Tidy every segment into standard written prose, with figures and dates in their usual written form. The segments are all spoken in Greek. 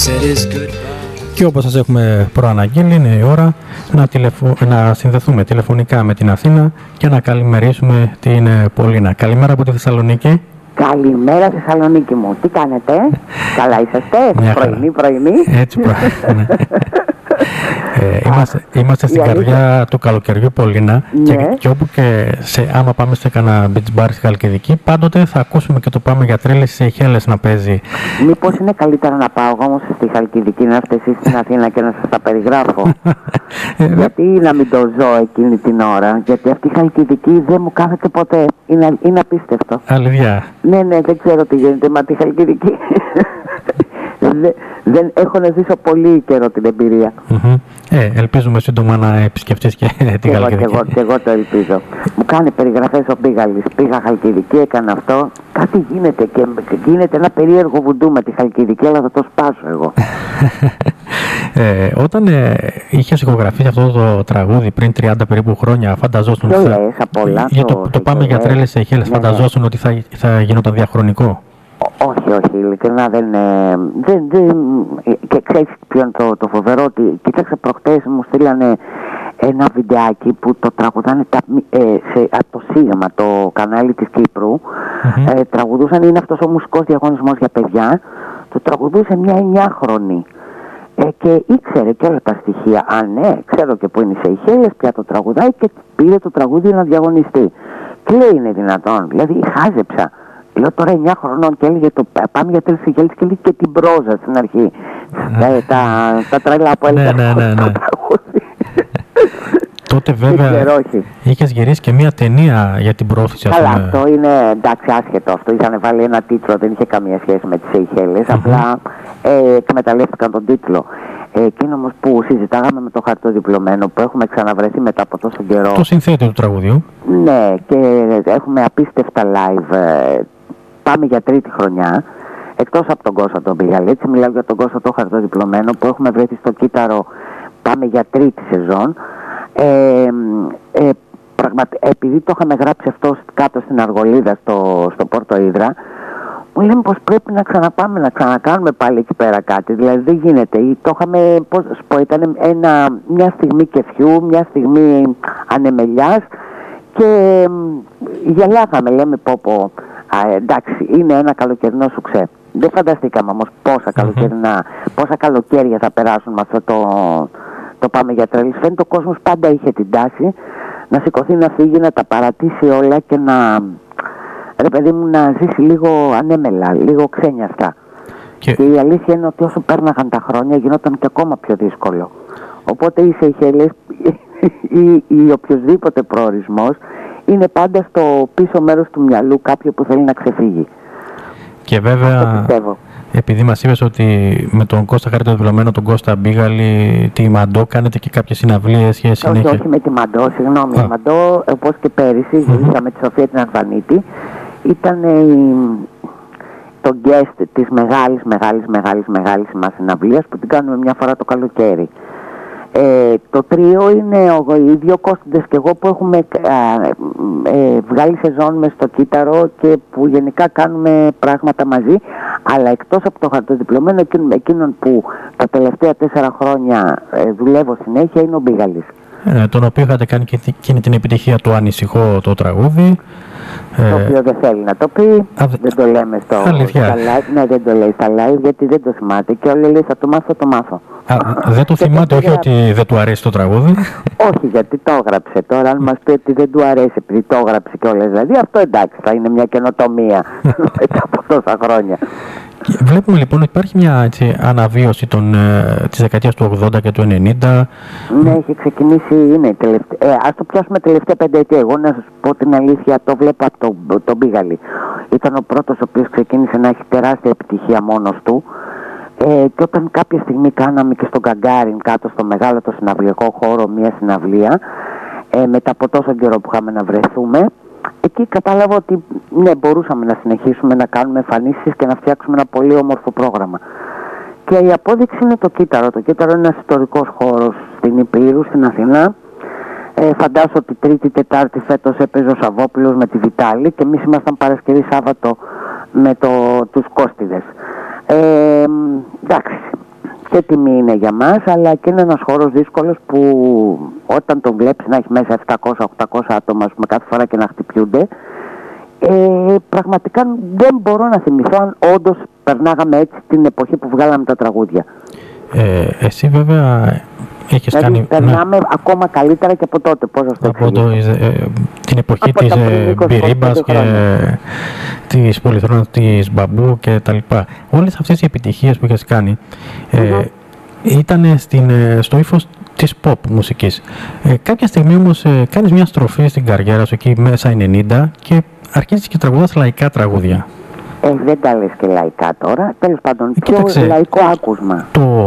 Και όπως σας έχουμε προαναγγείλει, είναι η ώρα να συνδεθούμε τηλεφωνικά με την Αθήνα και να καλημερίσουμε την Πολίνα. Καλημέρα από τη Θεσσαλονίκη. Καλημέρα Θεσσαλονίκη μου. Τι κάνετε? Καλά είσαστε? Πρωινή. Έτσι ναι. Είμαστε στην καρδιά του καλοκαιριού, Πολίνα, και όπου και άμα πάμε σε κανένα beach bar στη Χαλκιδική, πάντοτε θα ακούσουμε και το Πάμε για τρέλες στις Σεϊχέλες να παίζει. Μήπως είναι καλύτερα να πάω εγώ όμως στη Χαλκιδική, να είστε εσείς στην Αθήνα και να σας τα περιγράφω? Γιατί να μην το ζω εκείνη την ώρα? Γιατί αυτή η Χαλκιδική δεν μου κάθεται ποτέ. Είναι απίστευτο. Αλήθεια? Ναι, δεν ξέρω τι γίνεται με τη Χαλκιδική. Δεν έχω να ζήσω πολύ καιρό την εμπειρία. Ελπίζουμε σύντομα να επισκεφτείς και την Χαλκιδική. Και εγώ το ελπίζω. Μου κάνει περιγραφές ο Μπίγαλης. Πήγα Χαλκιδική, έκανα αυτό. Κάτι γίνεται και γίνεται ένα περίεργο βουντού με τη Χαλκιδική, αλλά θα το σπάσω εγώ. Όταν είχες ηχογραφήσει αυτό το τραγούδι πριν 30 περίπου χρόνια, φανταζόσουν το Πάμε για τρέλες Σεϊχέλες, φανταζόσουν ότι θα γινόταν διαχρονικό? Όχι, ειλικρινά δεν. Και ξέρεις ποιο είναι το φοβερό? Ότι κοίταξα προχτές, μου στείλανε ένα βιντεάκι που το τραγουδάνε από το Σίγμα, το κανάλι της Κύπρου. Τραγουδούσαν, είναι αυτός ο μουσικός διαγωνισμός για παιδιά. Το τραγουδούσε μια 9χρονη. Και ήξερε και όλα τα στοιχεία. Ναι, ξέρω και που είναι οι Σεϊχέλες, πια το τραγουδάει, και πήρε το τραγούδι να διαγωνιστεί. Τι λέει, είναι δυνατόν? Δηλαδή, χάζεψα. Λέω τώρα 9 χρονών και έλεγε το Πάμε για τρέλες Σεϊχέλες και έλεγε και την πρόζα στην αρχή. Τα τρέλα που έλεγε το τραγούδι. Τότε βέβαια είχες γυρίσει και μια ταινία για την πρόθεση. Καλά, αυτό είναι εντάξει, άσχετο αυτό. Είχαν βάλει ένα τίτλο, δεν είχε καμία σχέση με τις Σεϊχέλες. Απλά εκμεταλλεύτηκαν τον τίτλο. Εκείνο όμως που συζητάγαμε με το χαρτοδιπλωμένο, που έχουμε ξαναβρεθεί μετά από τόσο καιρό. Το συνθέτη του τραγουδιού. Ναι, και έχουμε απίστευτα live. Πάμε για τρίτη χρονιά. Εκτός από τον Κώστα τον Μπίγαλη, έτσι μιλάω για τον Κώστα το χαρτοδιπλωμένο, που έχουμε βρεθεί στο κύτταρο. Πάμε για τρίτη σεζόν. Επειδή το είχαμε γράψει αυτό κάτω στην Αργολίδα στο Πόρτο Ύδρα, μου λένε πως πρέπει να ξαναπάμε, να ξανακάνουμε πάλι εκεί πέρα κάτι. Δηλαδή δεν γίνεται. Το είχαμε, πώς σου πω, ήταν μια στιγμή κεφιού, μια στιγμή ανεμελιάς, και γελάγαμε, λέμε πω εντάξει, είναι ένα καλοκαιρινό σουξέ. Δεν φανταστήκαμε όμως πόσα καλοκαίρια θα περάσουν με αυτό το Πάμε για τρέλες. Φαίνεται ο κόσμος πάντα είχε την τάση να σηκωθεί, να φύγει, να τα παρατήσει όλα και ρε παιδί μου, να ζήσει λίγο ανέμελα, λίγο ξένιαστα. Και η αλήθεια είναι ότι όσο πέρναγαν τα χρόνια γινόταν και ακόμα πιο δύσκολο. Οπότε οι Σεϊχέλες ή οποιοδήποτε προορισμός είναι πάντα στο πίσω μέρος του μυαλού κάποιου που θέλει να ξεφύγει. Και βέβαια, επειδή μας είπες ότι με τον Κώστα χαρτοδιπλωμένο, τον Κώστα Μπίγαλη, τη Μαντό, κάνετε και κάποιες συναυλίες και συνέχεια? Όχι με τη Μαντό, συγγνώμη. Η Μαντό, όπως και πέρυσι, γυρίσαμε με τη Σοφία την Αρβανίτη. Ήταν το guest της μεγάλης μας συναυλίας, που την κάνουμε μια φορά το καλοκαίρι. Το τρίο είναι οι δύο Κώσταντες και εγώ, που έχουμε βγάλει σεζόν μες στο κύτταρο και που γενικά κάνουμε πράγματα μαζί, αλλά εκτός από το χαρτοδιπλωμένο, εκείνον που τα τελευταία 4 χρόνια δουλεύω συνέχεια είναι ο Μπίγαλης. Τον οποίο είχατε κάνει και εκείνη την επιτυχία του Ανησυχώ, το τραγούδι. Το οποίο δεν θέλει να το πει, δεν το λέμε στα live. Ναι, δεν το λέει στα live, γιατί δεν το θυμάται και όλοι λέει θα το μάθω. Δεν το θυμάται, όχι ότι δεν του αρέσει το τραγούδι. Όχι, γιατί το έγραψε. Τώρα αν μας πει ότι δεν του αρέσει επειδή το έγραψε κιόλας, δηλαδή αυτό εντάξει, θα είναι μια καινοτομία μετά από τόσα χρόνια. Βλέπουμε λοιπόν ότι υπάρχει μια αναβίωση της δεκαετίας του 80 και του 90. Ναι, έχει ξεκινήσει, ας το πιάσουμε τελευταία πενταετία. Εγώ να σας πω την αλήθεια, το βλέπω από τον Μπίγαλη. Ήταν ο πρώτος ο οποίος ξεκίνησε να έχει τεράστια επιτυχία μόνος του. Και όταν κάποια στιγμή κάναμε και στον Γκαγκάριν, κάτω στο μεγάλο το συναυλιακό χώρο, μια συναυλία, μετά από τόσο καιρό που είχαμε να βρεθούμε, εκεί κατάλαβα ότι ναι, μπορούσαμε να συνεχίσουμε να κάνουμε εμφανίσεις και να φτιάξουμε ένα πολύ όμορφο πρόγραμμα. Και η απόδειξη είναι το κύτταρο. Το κύτταρο είναι ένας ιστορικός χώρος στην Υπήρου, στην Αθηνά. Φαντάσου ότι Τρίτη, Τετάρτη φέτος έπαιζε ο Σαββόπουλος με τη Βιτάλη και εμείς ήμασταν Παρασκευή Σάββατο με τους Κώστιδες. Εντάξει, και τιμή είναι για μας, αλλά και είναι ένας χώρος δύσκολος που όταν τον βλέπεις να έχει μέσα 700-800 άτομα κάθε φορά και να χτυπιούνται, πραγματικά δεν μπορώ να θυμηθώ αν όντως περνάγαμε έτσι την εποχή που βγάλαμε τα τραγούδια. Εσύ βέβαια έχεις δηλαδή, κάνει... περνάμε ακόμα καλύτερα και από τότε. Πώς από την εποχή της Μπυρίμπας και της Πολυθρόνας της Μπαμπού και τα λοιπά. Όλες αυτές οι επιτυχίες που έχεις κάνει ήταν στο ύφος της pop μουσικής. Κάποια στιγμή όμως κάνεις μια στροφή στην καριέρα σου εκεί μέσα 90 και αρχίζεις και τραγουδάς λαϊκά τραγούδια. Δεν τα λες και λαϊκά τώρα, τέλος πάντων, πιο λαϊκό άκουσμα.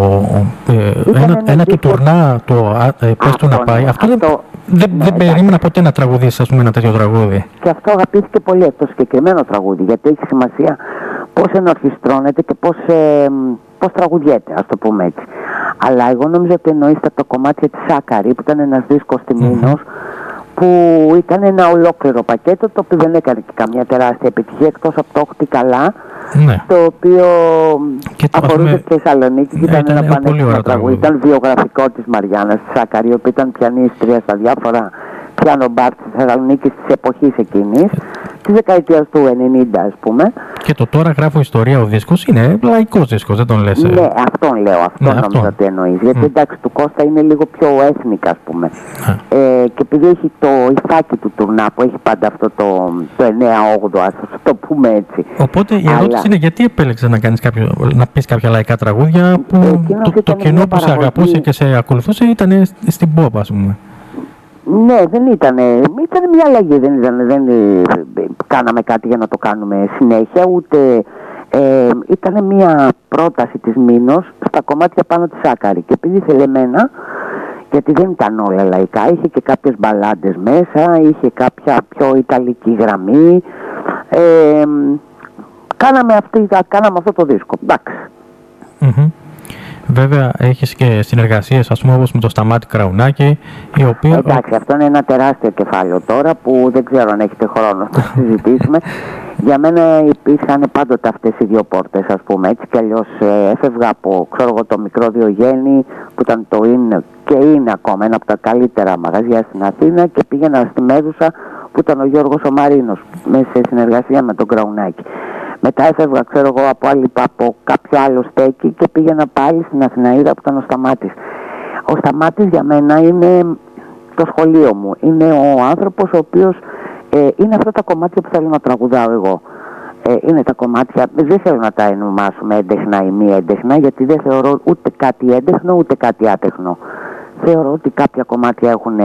Ένα του τουρνά, πες του να πάει, αυτό δεν περίμενα ποτέ να τραγουδήσεις, ας πούμε, ένα τέτοιο τραγούδι. Και αυτό αγαπήθηκε πολύ το συγκεκριμένο τραγούδι, γιατί έχει σημασία πώς ενορχιστρώνεται και πώς τραγουδιέται, ας το πούμε έτσι. Αλλά εγώ νομίζω ότι εννοείστε το κομμάτι της Σάκαρη, που ήταν ένας δίσκος τιμήνος, που ήταν ένα ολόκληρο πακέτο, το οποίο δεν έκανε και καμιά τεράστια επιτυχία, εκτός από το «Όχτι καλά», το οποίο αφορούσε τη Θεσσαλονίκη, ήταν ένα πανέξυπνο τραγούδι, ήταν βιογραφικό της Μαριάννας της Σάκαρη, η οποία ήταν πιανίστρια στα διάφορα πιάνο μπαρ της Θεσσαλονίκης της εποχής εκείνης, της δεκαετίας του 90, ας πούμε. Και το «Τώρα γράφω ιστορία» ο δίσκος είναι λαϊκός δίσκος, δεν τον λες? Ναι, αυτόν λέω, νομίζω ότι εννοείς. Γιατί εντάξει, του Κώστα είναι λίγο πιο ethnic, ας πούμε. Και επειδή έχει το υφάκι του τουρνά που έχει πάντα αυτό το 9-8, ας το πούμε έτσι. Οπότε η ερώτηση είναι γιατί επέλεξες να πεις κάποια λαϊκά τραγούδια που το κοινό που σε αγαπούσε και σε ακολουθούσε ήταν στην pop, ας πούμε. Ναι, δεν ήταν μια αλλαγή, δεν κάναμε κάτι για να το κάνουμε συνέχεια, ούτε ήταν μια πρόταση της Μήνος στα κομμάτια πάνω της Σάκαρη. Και επειδή ήθελε εμένα, γιατί δεν ήταν όλα λαϊκά, είχε και κάποιες μπαλάντες μέσα, είχε κάποια πιο ιταλική γραμμή, κάναμε αυτό το δίσκο, εντάξει. Βέβαια, έχεις και συνεργασίες, ας πούμε, όπως με το Σταμάτη Κραουνάκη, η οποία... Εντάξει, αυτό είναι ένα τεράστιο κεφάλαιο τώρα που δεν ξέρω αν έχετε χρόνο να το συζητήσουμε. Για μένα υπήρχαν πάντοτε αυτές οι δύο πόρτες, ας πούμε, έτσι κι αλλιώς έφευγα από, το μικρό Διογέννη, που ήταν το είναι και είναι ακόμα ένα από τα καλύτερα μαγαζιά στην Αθήνα, και πήγαινα στη Μέδουσα, που ήταν ο Γιώργος ο Μαρίνος, μέσα σε συνεργασία με τον Κραουνάκη. Μετά έφευγα, από κάποιο άλλο στέκι και πήγαινα πάλι στην Αθηναΐδα, που ήταν ο Σταμάτης. Ο Σταμάτης για μένα είναι το σχολείο μου. Είναι ο άνθρωπος ο οποίος είναι αυτά τα κομμάτια που θέλω να τραγουδάω εγώ. Είναι τα κομμάτια, δεν θέλω να τα ενομάσουμε έντεχνα ή μη έντεχνα, γιατί δεν θεωρώ ούτε κάτι έντεχνο ούτε κάτι άτεχνο. Θεωρώ ότι κάποια κομμάτια έχουν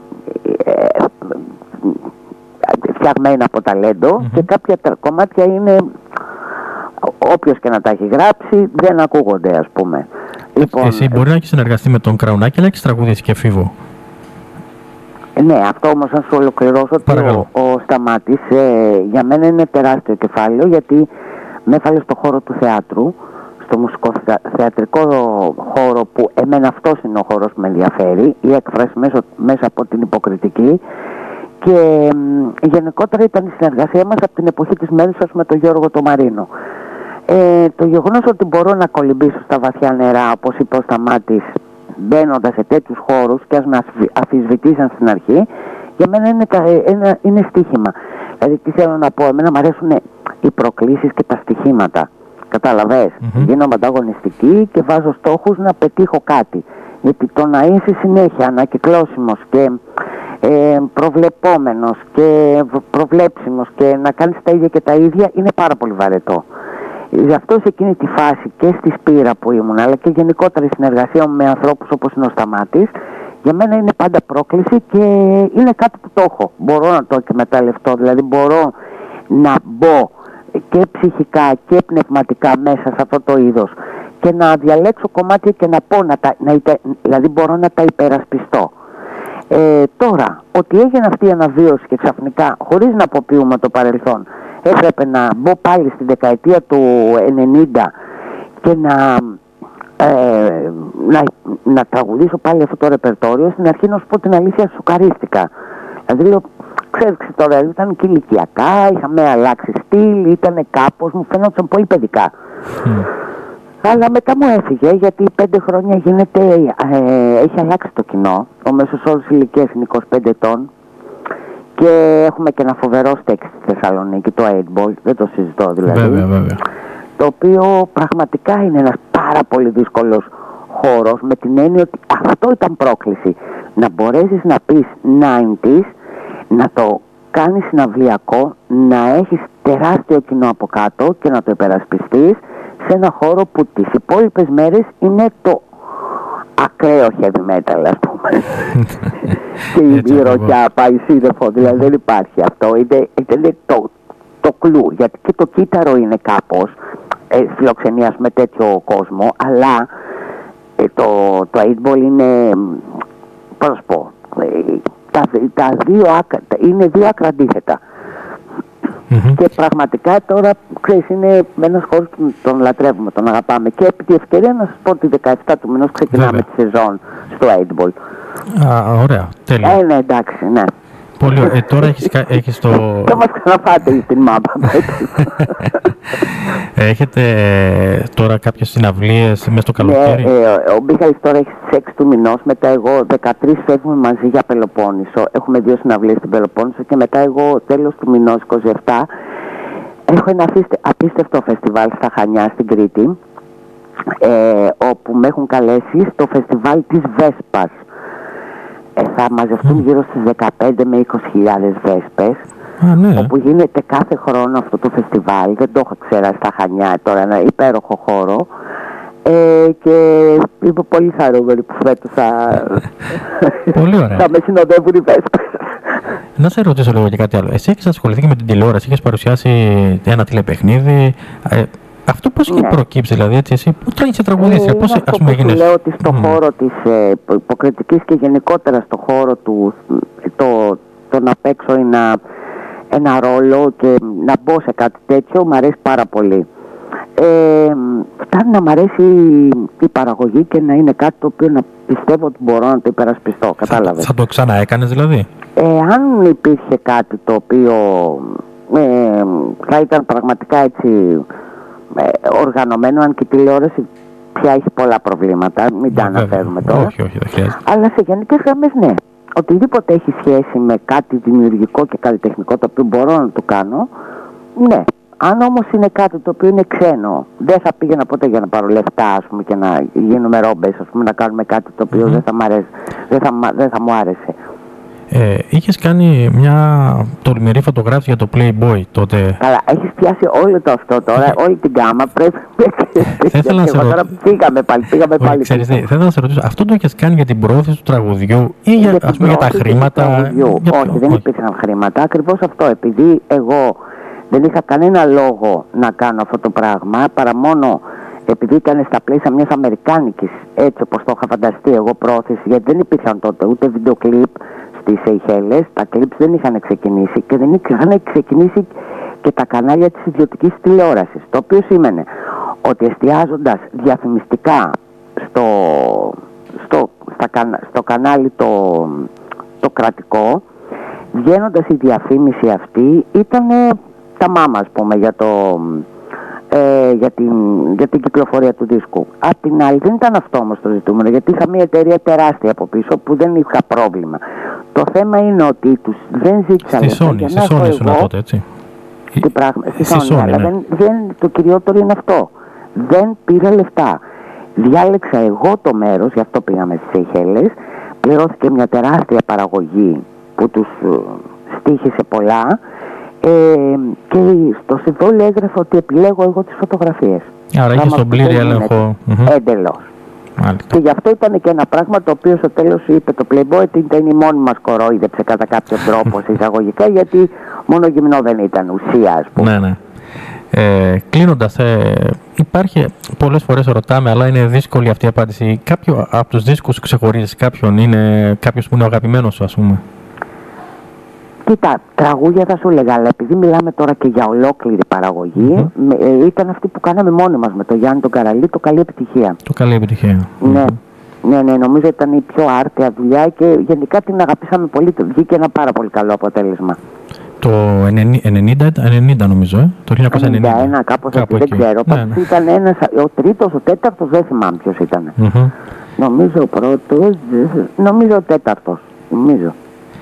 φτιαγμένα από ταλέντο και κάποια κομμάτια είναι, όποιος και να τα έχει γράψει, δεν ακούγονται, ας πούμε. Λοιπόν, εσύ μπορεί να έχεις συνεργαστεί με τον Κραουνάκη, αλλά έχεις τραγουδήσει και Φίβο. Ναι, αυτό όμως να σου ολοκληρώσω ότι ο Σταμάτης για μένα είναι τεράστιο κεφάλαιο, γιατί με έφαλε στο χώρο του θεάτρου, στο μουσικοθεατρικό χώρο, που εμένα αυτός είναι ο χώρος που με ενδιαφέρει, η έκφραση μέσα από την υποκριτική. Και γενικότερα ήταν η συνεργασία μας από την εποχή της Μέδουσας με τον Γιώργο το Μαρίνο. Το γεγονός ότι μπορώ να κολυμπήσω στα βαθιά νερά, όπως είπε ο Σταμάτης, μπαίνοντας σε τέτοιους χώρους και ας με αφισβητήσαν στην αρχή, για μένα είναι στοίχημα. Δηλαδή τι θέλω να πω, εμένα μου αρέσουν οι προκλήσεις και τα στοιχήματα. Κατάλαβες, γίνομαι ανταγωνιστική και βάζω στόχους να πετύχω κάτι. Γιατί το να είσαι συνέχεια ανακυκλώσιμος και προβλεπόμενος και προβλέψιμος και να κάνεις τα ίδια και τα ίδια είναι πάρα πολύ βαρετό. Γι' αυτό σε εκείνη τη φάση και στη Σπύρα που ήμουν, αλλά και γενικότερα η συνεργασία μου με ανθρώπους όπως είναι ο Σταμάτης, για μένα είναι πάντα πρόκληση και είναι κάτι που το έχω. Μπορώ να το εκμεταλλευτώ, δηλαδή μπορώ να μπω και ψυχικά και πνευματικά μέσα σε αυτό το είδος και να διαλέξω κομμάτια και να πω, δηλαδή μπορώ να τα υπερασπιστώ. Τώρα, ότι έγινε αυτή η αναβίωση και ξαφνικά, χωρίς να αποποιούμε το παρελθόν, έπρεπε να μπω πάλι στην δεκαετία του 90 και να τραγουδήσω πάλι αυτό το ρεπερτόριο, στην αρχή να σου πω την αλήθεια, σοκαρίστηκα. Δηλαδή λέω, ξέρεις τώρα, ήταν και ηλικιακά, είχαμε αλλάξει στυλ, ήταν κάπως, μου φαίνονταν πολύ παιδικά. Αλλά μετά μου έφυγε, γιατί 5 χρόνια έχει αλλάξει το κοινό. Ο μέσος όρος ηλικίας είναι 25 ετών. Και έχουμε και ένα φοβερό στέκι στη Θεσσαλονίκη, το 8ball, δεν το συζητώ δηλαδή. Βέβαια. Το οποίο πραγματικά είναι ένας πάρα πολύ δύσκολος χώρος, με την έννοια ότι αυτό ήταν πρόκληση. Να μπορέσεις να πεις 90s, να το κάνεις συναυλιακό, να έχεις τεράστιο κοινό από κάτω και να το υπερασπιστείς σε ένα χώρο που τις υπόλοιπες μέρες είναι το ακραίο heavy metal, ας πούμε. Και η ροκιά πάει σύννεφο, δηλαδή δεν υπάρχει αυτό. Είναι το κλου, γιατί και το κύτταρο είναι κάπως φιλοξενίας με τέτοιο κόσμο, αλλά το 8ball είναι, πώς να σου πω, είναι δύο άκρα αντίθετα. Και πραγματικά τώρα, ξέρεις, είναι ένας χώρος που τον λατρεύουμε, τον αγαπάμε. Και επί τη ευκαιρία να σας πω ότι 17 του μηνός ξεκινάμε τη σεζόν στο 8ball. Ωραία, τέλεια. Ναι, εντάξει, ναι. Πολύ ωραία. Τώρα έχεις το... Θα μας ξαναφάτε στην μάπα. Έχετε τώρα κάποιες συναυλίες μέσα στο καλοκαίρι? Ναι, ο Μίχαλης τώρα έχει στις 6 του μηνός, μετά εγώ 13 φεύγουμε μαζί για Πελοπόννησο. Έχουμε 2 συναυλίες στην Πελοπόννησο και μετά εγώ τέλος του μηνός 27 έχω ένα απίστευτο φεστιβάλ στα Χανιά στην Κρήτη, όπου με έχουν καλέσει στο φεστιβάλ της Βέσπας. Θα μαζευτούν γύρω στις 15 με 20.000 Βέσπες. Ναι. Όπου γίνεται κάθε χρόνο αυτό το φεστιβάλ. Δεν το έχω ξέρα στα Χανιά τώρα, ένα υπέροχο χώρο. Και είμαι πολύ χαρούμενη που φέτος θα με συνοδεύουν οι Βέσπες. Να σε ρωτήσω λίγο και κάτι άλλο. Εσύ έχεις ασχοληθεί και με την τηλεόραση, έχεις παρουσιάσει ένα τηλεπαιχνίδι. Αυτό πώς έχει προκύψει, δηλαδή, έτσι, εσύ που είσαι τραγουδίστρια, πώς ας πούμε έγινες? Λέω ότι στο χώρο της υποκριτικής και γενικότερα στο χώρο του το να παίξω ένα ρόλο και να μπω σε κάτι τέτοιο μου αρέσει πάρα πολύ. Φτάνει να μ' αρέσει η παραγωγή και να είναι κάτι το οποίο να πιστεύω ότι μπορώ να το υπερασπιστώ, κατάλαβες? Θα το ξαναέκανες δηλαδή? Αν υπήρχε κάτι το οποίο θα ήταν πραγματικά έτσι οργανωμένο, αν και η τηλεόραση πια έχει πολλά προβλήματα, μην τα αναφέρουμε τώρα. Όχι, δεν χρειάζεται. Αλλά σε γενικές γραμμές ναι. Οτιδήποτε έχει σχέση με κάτι δημιουργικό και καλλιτεχνικό το οποίο μπορώ να το κάνω, ναι. Αν όμως είναι κάτι το οποίο είναι ξένο, δεν θα πήγαινα ποτέ για να πάρω λεφτά, ας πούμε, και να γίνουμε ρόμπες, ας πούμε, να κάνουμε κάτι το οποίο δεν θα μου άρεσε. Είχες κάνει μια τολμηρή φωτογράφηση για το Playboy τότε. Καλά, έχεις πιάσει όλο το αυτό τώρα, όλη την γάμα, πρέπει τώρα πήγαμε πάλι. Ξέρεις, θα ήθελα να σε ρωτήσω, αυτό το έχεις κάνει για την προώθηση του τραγουδιού ή για τα χρήματα? Όχι, δεν υπήρχαν χρήματα, ακριβώς αυτό, επειδή εγώ δεν είχα κανένα λόγο να κάνω αυτό το πράγμα, παρά μόνο επειδή ήταν στα πλαίσια μιας αμερικάνικης, έτσι όπως το είχα φανταστεί εγώ, πρόθεση, γιατί δεν υπήρχαν τότε ούτε βίντεο κλιπ στις Σεϊχέλες, τα κλιπς δεν είχαν ξεκινήσει και δεν είχαν ξεκινήσει και τα κανάλια της ιδιωτικής τηλεόρασης, το οποίο σήμαινε ότι εστιάζοντας διαφημιστικά στο κανάλι το κρατικό, βγαίνοντας η διαφήμιση αυτή ήταν τα μάμα, ας πούμε, για την κυκλοφορία του δίσκου. Απ' την άλλη δεν ήταν αυτό όμως το ζητούμενο, γιατί είχα μια εταιρεία τεράστια από πίσω που δεν είχα πρόβλημα. Το θέμα είναι ότι τους δεν ζήτησα λεφτά για να έχω εγώ τότε, έτσι. Στη Sony, αλλά το κυριότερο είναι αυτό. Δεν πήρα λεφτά. Διάλεξα εγώ το μέρος, γι' αυτό πήγαμε στις Σεϊχέλες. Πληρώθηκε μια τεράστια παραγωγή που τους στοίχησε πολλά. Και στο συμβόλαιο έγραφε ότι επιλέγω εγώ τις φωτογραφίες. Άρα είχε τον πλήρη έλεγχο. Εντελώς. Και γι' αυτό ήταν και ένα πράγμα το οποίο στο τέλος είπε το Playboy ότι ήταν η μόνη μας κορόιδεψε κατά κάποιο τρόπο εισαγωγικά, γιατί μόνο γυμνό δεν ήταν, ουσία, ας πούμε. Ναι. Κλείνοντας, υπάρχει, πολλές φορές ρωτάμε, αλλά είναι δύσκολη αυτή η απάντηση. Κάποιο από τους δίσκους ξεχωρίζεις κάποιον, είναι κάποιος που είναι ο αγαπημένος σου, ας πούμε? Κοίτα, τραγούδια θα σου έλεγα, αλλά επειδή μιλάμε τώρα και για ολόκληρη παραγωγή, ήταν αυτή που κάναμε μόνοι μας με τον Γιάννη τον Καραλή, το Καλή Επιτυχία. Το Καλή Επιτυχία. Ναι, νομίζω ήταν η πιο άρτια δουλειά και γενικά την αγαπήσαμε πολύ, βγήκε ένα πάρα πολύ καλό αποτέλεσμα. Το 90 νομίζω, το 1990. 91, κάπως εκεί, δεν ξέρω. Ναι. Ήταν ένας, ο τρίτος, ο τέταρτος, δεν θυμάμαι ποιος ήταν. Νομίζω ο πρώτος, νομίζω ο τέταρτος, νομίζω.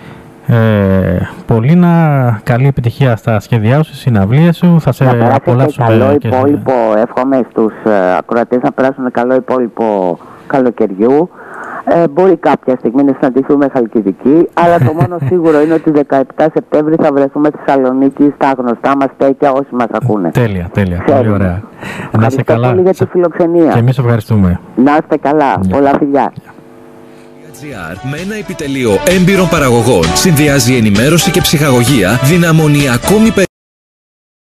Πολύ καλή επιτυχία στα σχέδιά σου, στις συναυλίες σου. Θα σε απολαύσουμε. Καλό υπόλοιπο, εύχομαι στους ακροατές να περάσουν καλό υπόλοιπο καλοκαιριού. Μπορεί κάποια στιγμή να συναντηθούμε Χαλκιδική, αλλά το μόνο σίγουρο είναι ότι 17 Σεπτέμβρη θα βρεθούμε στη Θεσσαλονίκη στα γνωστά μας στέκια όσοι μας ακούνε. Τέλεια. Πολύ ωραία. Να είστε καλά. Πολύ για τη φιλοξενία. Και εμείς ευχαριστούμε. Να είστε καλά. Πολλά φιλιά. Με ένα επιτελείο έμπειρων παραγωγών συνδυάζει ενημέρωση και ψυχαγωγία, δυναμώνει ακόμη περισσότερο